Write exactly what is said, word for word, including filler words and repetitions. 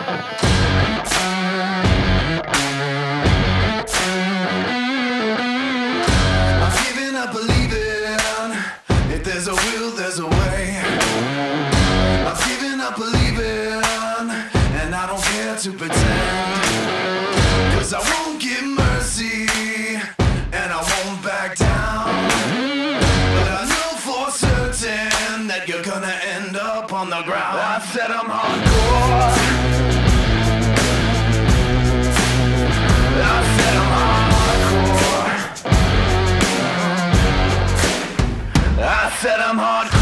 I've given up believing. If there's a will, there's a way. I've given up believing, and I don't care to pretend. Cause I won't give mercy, and I won't back down. But I know for certain that you're gonna end up on the ground. I said I'm hardcore. I said I'm hardcore. I said I'm hardcore.